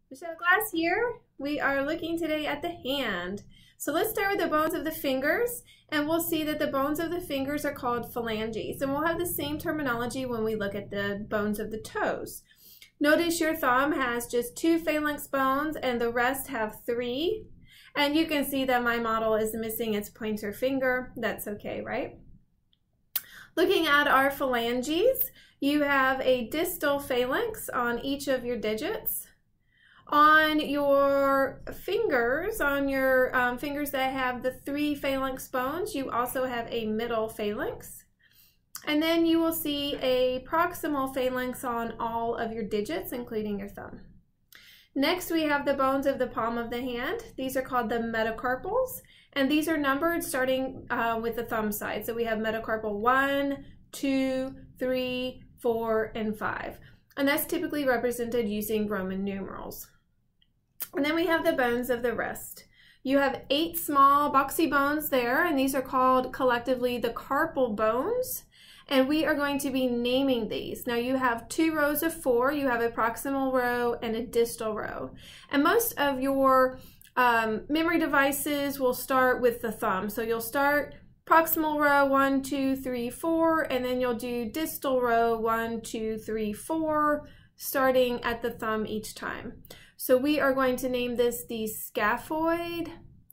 Michelle Glass here. We are looking today at the hand. So let's start with the bones of the fingers, and we'll see that the bones of the fingers are called phalanges, and we'll have the same terminology when we look at the bones of the toes. Notice your thumb has just 2 phalanx bones and the rest have 3. And you can see that my model is missing its pointer finger. That's okay, right? Looking at our phalanges, you have a distal phalanx on each of your digits. On your fingers, fingers that have the 3 phalanx bones, you also have a middle phalanx. And then you will see a proximal phalanx on all of your digits, including your thumb. Next, we have the bones of the palm of the hand. These are called the metacarpals, and these are numbered starting with the thumb side. So we have metacarpal 1, 2, 3, 4, and 5. And that's typically represented using Roman numerals. And then we have the bones of the wrist. You have 8 small boxy bones there, and these are called collectively the carpal bones. And we are going to be naming these. Now you have 2 rows of 4. You have a proximal row and a distal row. And most of your memory devices will start with the thumb. So you'll start proximal row 1, 2, 3, 4, and then you'll do distal row 1, 2, 3, 4, starting at the thumb each time. So we are going to name this the scaphoid,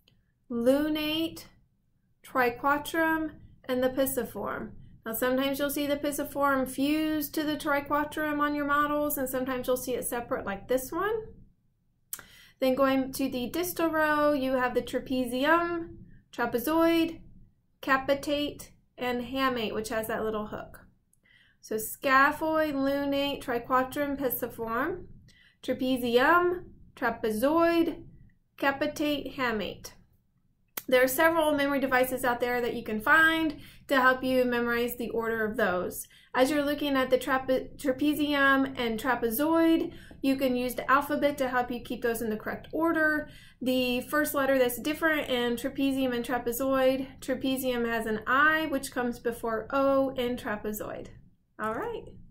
lunate, triquetrum, and the pisiform. Now sometimes you'll see the pisiform fused to the triquetrum on your models, and sometimes you'll see it separate like this one. Then going to the distal row, you have the trapezium, trapezoid, capitate, and hamate, which has that little hook. So scaphoid, lunate, triquetrum, pisiform, trapezium, trapezoid, capitate, hamate. There are several memory devices out there that you can find to help you memorize the order of those. As you're looking at the trapezium and trapezoid, you can use the alphabet to help you keep those in the correct order. The first letter that's different in trapezium and trapezoid, trapezium has an I, which comes before O in trapezoid. All right.